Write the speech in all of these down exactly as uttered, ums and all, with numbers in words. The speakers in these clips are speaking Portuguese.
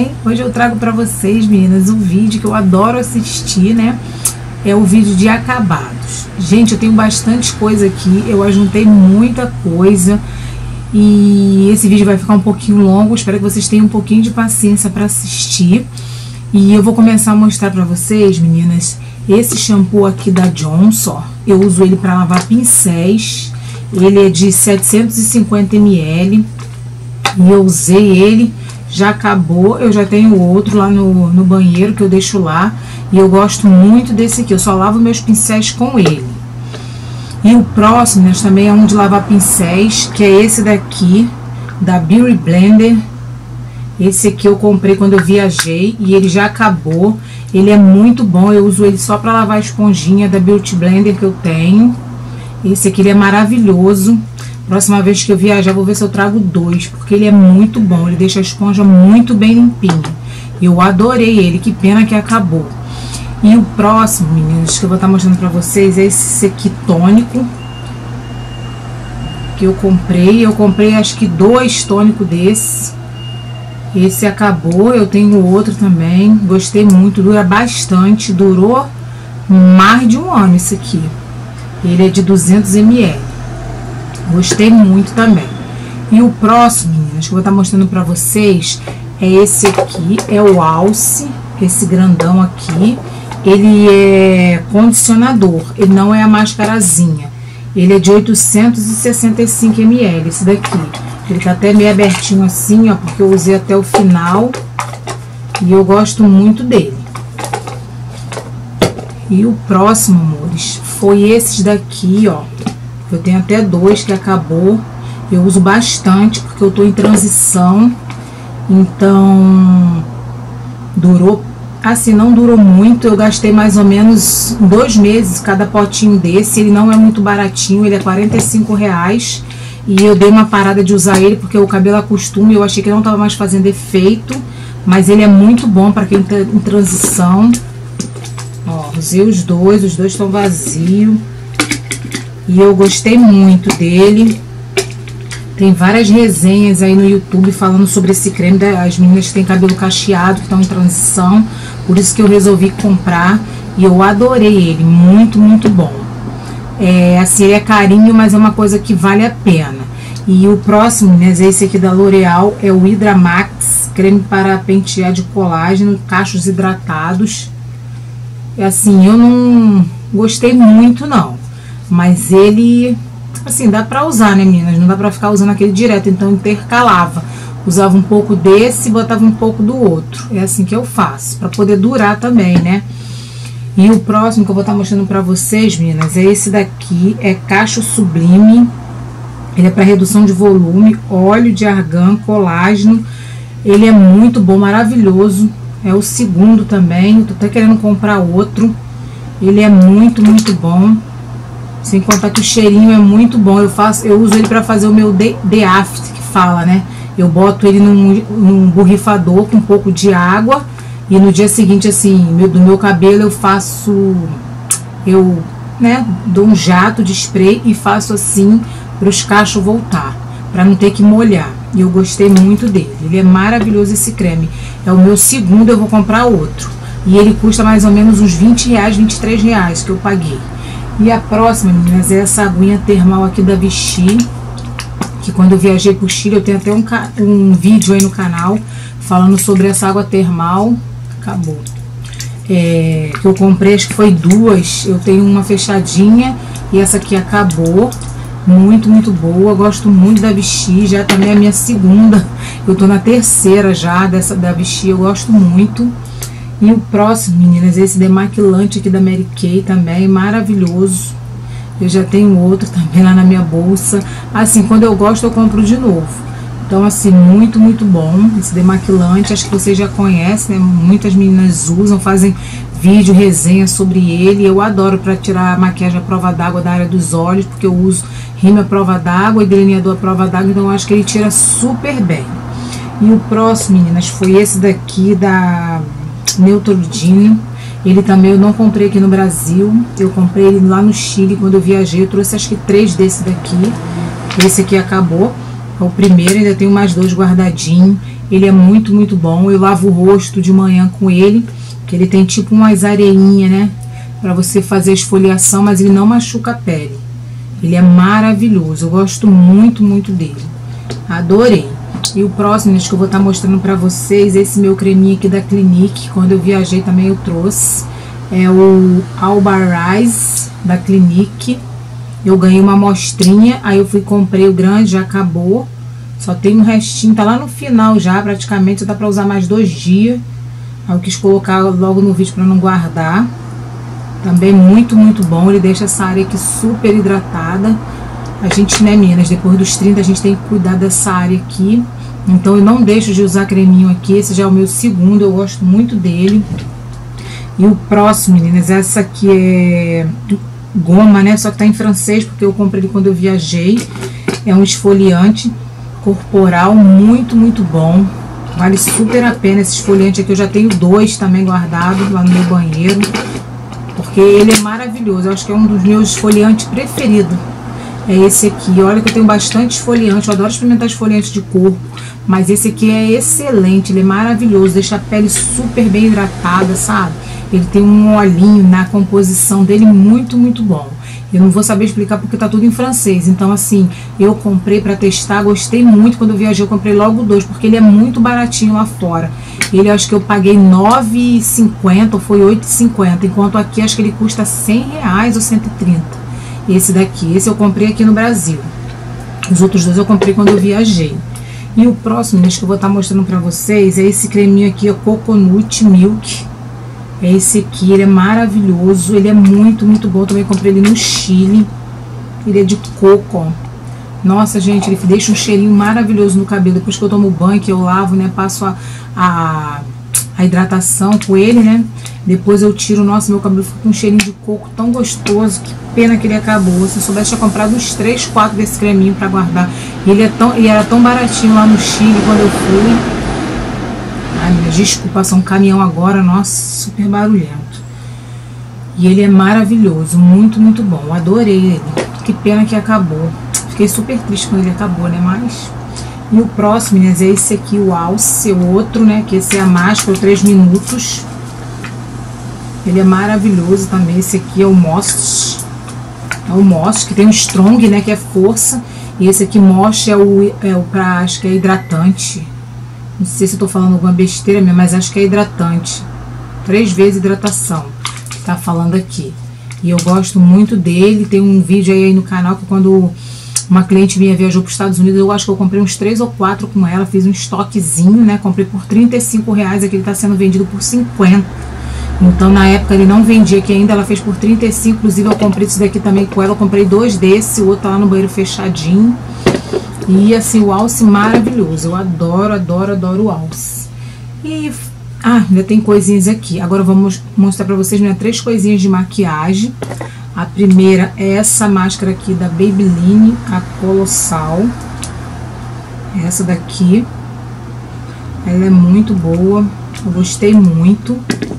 bem? Hoje eu trago pra vocês, meninas, um vídeo que eu adoro assistir, né? É o vídeo de acabados. Gente, eu tenho bastante coisa aqui, eu ajuntei muita coisa e esse vídeo vai ficar um pouquinho longo, espero que vocês tenham um pouquinho de paciência para assistir. E eu vou começar a mostrar pra vocês, meninas, esse shampoo aqui da Johnson. Eu uso ele para lavar pincéis, ele é de setecentos e cinquenta mililitros e eu usei ele, já acabou. Eu já tenho outro lá no, no banheiro que eu deixo lá e eu gosto muito desse aqui, eu só lavo meus pincéis com ele. E o próximo, né, também é um de lavar pincéis, que é esse daqui, da Beauty Blender. Esse aqui eu comprei quando eu viajei e ele já acabou. Ele é muito bom, eu uso ele só para lavar a esponjinha da Beauty Blender que eu tenho. Esse aqui ele é maravilhoso. Próxima vez que eu viajar, vou ver se eu trago dois, porque ele é muito bom. Ele deixa a esponja muito bem limpinha. Eu adorei ele, que pena que acabou. E o próximo, meninas, que eu vou estar mostrando pra vocês é esse aqui tônico. Que eu comprei. Eu comprei acho que dois tônicos desses. Esse acabou, eu tenho outro também. Gostei muito, dura bastante. Durou mais de um ano esse aqui. Ele é de duzentos mililitros. Gostei muito também. E o próximo, meninas, que eu vou estar mostrando pra vocês é esse aqui, é o Alce, esse grandão aqui. Ele é condicionador, ele não é a mascarazinha. Ele é de oitocentos e sessenta e cinco mililitros, esse daqui. Ele tá até meio abertinho assim, ó, porque eu usei até o final. E eu gosto muito dele. E o próximo, amores, foi esses daqui, ó. Eu tenho até dois que acabou. Eu uso bastante porque eu tô em transição. Então, durou, assim, não durou muito. Eu gastei mais ou menos dois meses cada potinho desse. Ele não é muito baratinho, ele é quarenta e cinco reais. E eu dei uma parada de usar ele porque o cabelo acostuma e eu achei que não tava mais fazendo efeito. Mas ele é muito bom para quem tá em transição. Ó, usei os dois, os dois estão vazios. E eu gostei muito dele. Tem várias resenhas aí no YouTube falando sobre esse creme das meninas que têm cabelo cacheado, que estão em transição. Por isso que eu resolvi comprar. E eu adorei ele, muito, muito bom. É, assim, ele é carinho, mas é uma coisa que vale a pena. E o próximo, né, esse aqui da L'Oreal, é o Hydra Max, creme para pentear de colágeno, cachos hidratados. É assim, eu não gostei muito não. Mas ele, assim, dá pra usar, né, meninas? Não dá pra ficar usando aquele direto, então intercalava. Usava um pouco desse e botava um pouco do outro. É assim que eu faço, pra poder durar também, né? E o próximo que eu vou estar mostrando pra vocês, meninas, é esse daqui, é Cacho Sublime. Ele é pra redução de volume, óleo de argan, colágeno. Ele é muito bom, maravilhoso. É o segundo também, tô até querendo comprar outro. Ele é muito, muito bom. Sem contar que o cheirinho é muito bom. Eu faço, eu uso ele para fazer o meu The Aft, que fala, né? Eu boto ele num, num borrifador com um pouco de água. E no dia seguinte, assim, meu, do meu cabelo eu faço... Eu, né, dou um jato de spray e faço assim para os cachos voltar. Para não ter que molhar. E eu gostei muito dele. Ele é maravilhoso esse creme. É o meu segundo, eu vou comprar outro. E ele custa mais ou menos uns vinte reais, vinte e três reais que eu paguei. E a próxima, meninas, é essa aguinha termal aqui da Vichy, que quando eu viajei pro Chile, eu tenho até um, um vídeo aí no canal falando sobre essa água termal. Acabou. É, que eu comprei, acho que foi duas. Eu tenho uma fechadinha e essa aqui acabou. Muito, muito boa. Gosto muito da Vichy, já também é a minha segunda. Eu tô na terceira já dessa da Vichy, eu gosto muito. E o próximo, meninas, esse demaquilante aqui da Mary Kay também, maravilhoso. Eu já tenho outro também lá na minha bolsa. Assim, quando eu gosto, eu compro de novo. Então, assim, muito, muito bom esse demaquilante. Acho que vocês já conhecem, né? Muitas meninas usam, fazem vídeo, resenha sobre ele. Eu adoro para tirar a maquiagem à prova d'água da área dos olhos, porque eu uso rímel à prova d'água e delineador à prova d'água, então eu acho que ele tira super bem. E o próximo, meninas, foi esse daqui da Neutrogena. Ele também eu não comprei aqui no Brasil, eu comprei ele lá no Chile quando eu viajei. Eu trouxe acho que três desse daqui. Esse aqui acabou, é o primeiro, ainda tenho mais dois guardadinhos. Ele é muito, muito bom. Eu lavo o rosto de manhã com ele, que ele tem tipo umas areinhas, né? Pra você fazer a esfoliação, mas ele não machuca a pele. Ele é maravilhoso. Eu gosto muito, muito dele. Adorei. E o próximo, acho que eu vou estar mostrando pra vocês, esse meu creminho aqui da Clinique. Quando eu viajei também eu trouxe. É o Alba-Rise da Clinique. Eu ganhei uma amostrinha, aí eu fui comprei o grande, já acabou. Só tem um restinho, tá lá no final já, praticamente, dá pra usar mais dois dias. Aí eu quis colocar logo no vídeo pra não guardar. Também muito, muito bom. Ele deixa essa área aqui super hidratada. A gente, né, meninas, depois dos trinta a gente tem que cuidar dessa área aqui. Então eu não deixo de usar creminho aqui. Esse já é o meu segundo, eu gosto muito dele. E o próximo, meninas, essa aqui é goma, né? Só que tá em francês, porque eu comprei ele quando eu viajei. É um esfoliante corporal muito, muito bom. Vale super a pena esse esfoliante aqui. Eu já tenho dois também guardados lá no meu banheiro, porque ele é maravilhoso. Eu acho que é um dos meus esfoliantes preferidos. É esse aqui. Olha que eu tenho bastante esfoliante. Eu adoro experimentar esfoliante de corpo, mas esse aqui é excelente. Ele é maravilhoso. Deixa a pele super bem hidratada, sabe? Ele tem um olhinho na composição dele muito, muito bom. Eu não vou saber explicar porque tá tudo em francês. Então, assim, eu comprei pra testar, gostei muito. Quando eu viajei, eu comprei logo dois, porque ele é muito baratinho lá fora. Ele, acho que eu paguei nove reais e cinquenta ou foi oito reais e cinquenta. Enquanto aqui, acho que ele custa cem reais ou cento e trinta. Esse daqui, esse eu comprei aqui no Brasil. Os outros dois eu comprei quando eu viajei. E o próximo, acho que eu vou estar mostrando pra vocês, é esse creminho aqui, o Coconut Milk. É esse aqui, ele é maravilhoso, ele é muito, muito bom. Também comprei ele no Chile. Ele é de coco, ó. Nossa, gente, ele deixa um cheirinho maravilhoso no cabelo. Depois que eu tomo banho, que eu lavo, né, passo a, a, a hidratação com ele, né. Depois eu tiro, nossa, meu cabelo fica com um cheirinho de coco tão gostoso. Que pena que ele acabou. Se eu soubesse, eu tinha comprado uns três, quatro desse creminho pra guardar. Ele, é tão, ele era tão baratinho lá no Chile quando eu fui. Ai, meu, desculpa, passou um caminhão agora, nossa, super barulhento. E ele é maravilhoso, muito, muito bom. Eu adorei ele. Que pena que acabou. Fiquei super triste quando ele acabou, né? Mas. E o próximo, meninas, é esse aqui, o Alce, o outro, né? Que esse é a máscara, três minutos. Ele é maravilhoso também. Esse aqui é o Most. É o Most, que tem o Strong, né? Que é força. E esse aqui, Most, é o, é o pra, acho que é hidratante. Não sei se eu tô falando alguma besteira mesmo, mas acho que é hidratante. Três vezes hidratação. Tá falando aqui. E eu gosto muito dele. Tem um vídeo aí no canal que quando uma cliente minha viajou para os Estados Unidos, eu acho que eu comprei uns três ou quatro com ela. Fiz um estoquezinho, né? Comprei por trinta e cinco reais. Aqui ele tá sendo vendido por cinquenta. Então na época ele não vendia aqui ainda. Ela fez por trinta e cinco. Inclusive eu comprei esse daqui também com ela. Eu comprei dois desse. O outro tá lá no banheiro fechadinho. E assim, o Alce maravilhoso. Eu adoro, adoro, adoro o Alce. E, ah, ainda tem coisinhas aqui. Agora vamos mostrar pra vocês, né, três coisinhas de maquiagem. A primeira é essa máscara aqui da Maybelline, a Colossal. Essa daqui. Ela é muito boa. Eu gostei muito.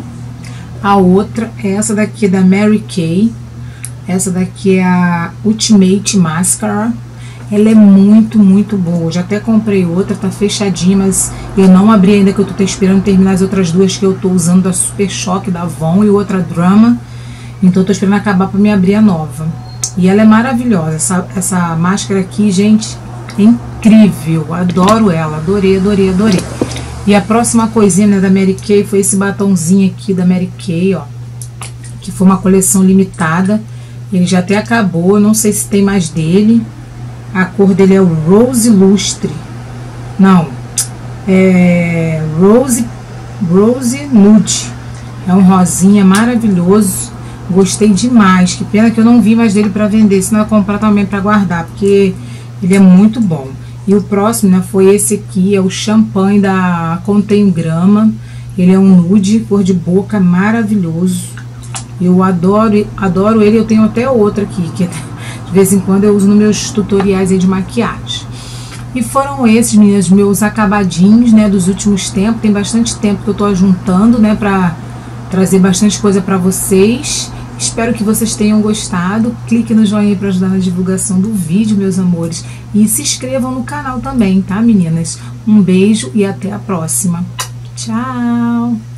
A outra é essa daqui da Mary Kay. Essa daqui é a Ultimate Mascara. Ela é muito, muito boa. Eu já até comprei outra, tá fechadinha, mas eu não abri ainda, que eu tô esperando terminar as outras duas que eu tô usando, da Super Choque, da Avon, e outra Drama. Então eu tô esperando acabar pra me abrir a nova. E ela é maravilhosa. Essa, essa máscara aqui, gente, é incrível. Adoro ela. Adorei, adorei, adorei. E a próxima coisinha, né, da Mary Kay foi esse batonzinho aqui da Mary Kay, ó. Que foi uma coleção limitada. Ele já até acabou, eu não sei se tem mais dele. A cor dele é o Rose Lustre. Não. É Rose, Rose Nude. É um rosinha maravilhoso. Gostei demais. Que pena que eu não vi mais dele para vender. Senão eu ia comprar também para guardar. Porque ele é muito bom. E o próximo, né, foi esse aqui. É o champanhe da Contém Grama. Ele é um nude, cor de boca, maravilhoso. Eu adoro, adoro ele. Eu tenho até outro aqui, que de vez em quando eu uso nos meus tutoriais aí de maquiagem. E foram esses, meninas, meus acabadinhos, né, dos últimos tempos. Tem bastante tempo que eu tô ajuntando, né, pra trazer bastante coisa pra vocês. Espero que vocês tenham gostado. Clique no joinha para ajudar na divulgação do vídeo, meus amores. E se inscrevam no canal também, tá, meninas? Um beijo e até a próxima. Tchau!